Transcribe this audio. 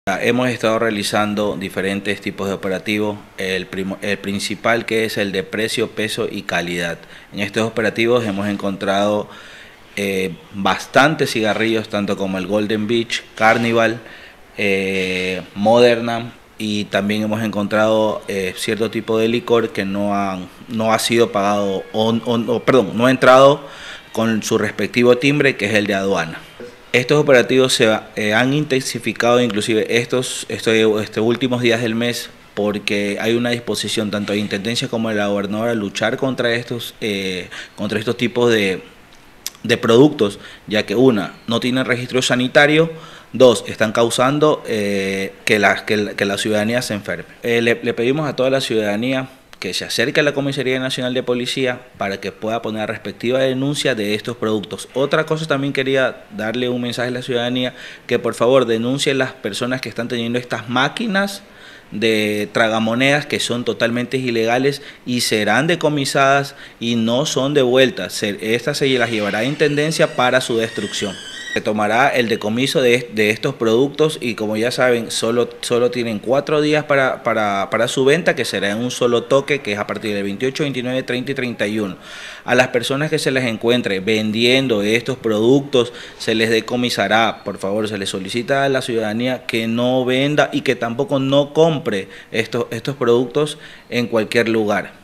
Hemos estado realizando diferentes tipos de operativos, el principal que es el de precio, peso y calidad. En estos operativos hemos encontrado bastantes cigarrillos, tanto como el Golden Beach, Carnival, Moderna, y también hemos encontrado cierto tipo de licor que no ha sido pagado, no ha entrado con su respectivo timbre, que es el de aduana. Estos operativos se han intensificado inclusive estos últimos días del mes, porque hay una disposición tanto de Intendencia como de la gobernadora a luchar contra estos tipos de productos, ya que una, no tienen registro sanitario; dos, están causando que la ciudadanía se enferme. Le pedimos a toda la ciudadanía que se acerque a la Comisaría Nacional de Policía para que pueda poner respectiva denuncia de estos productos. Otra cosa, también quería darle un mensaje a la ciudadanía, que por favor denuncien las personas que están teniendo estas máquinas de tragamonedas, que son totalmente ilegales y serán decomisadas y no son devueltas. Estas se las llevará a Intendencia para su destrucción. Se tomará el decomiso de estos productos, y como ya saben, solo tienen 4 días para su venta, que será en un solo toque, que es a partir del 28, 29, 30 y 31. A las personas que se les encuentre vendiendo estos productos, se les decomisará. Por favor, se les solicita a la ciudadanía que no venda y que tampoco no compre estos productos en cualquier lugar.